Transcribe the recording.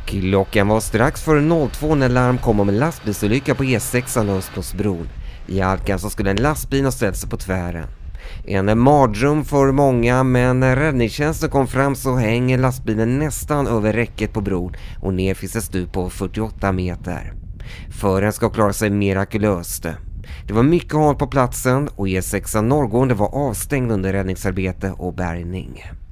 Klockan var strax före 02 när larm kom om en lastbilsolycka på E6 Östblåsbron. I halkan så skulle en lastbil ha ställt sig på tvären. En mardröm för många, men när räddningstjänsten kom fram så hänger lastbilen nästan över räcket på bron och ner finns ett stup på 48 meter. Föraren ska klara sig mirakulöst. Det var mycket halt på platsen och E6 norrgående var avstängd under räddningsarbete och bärgning.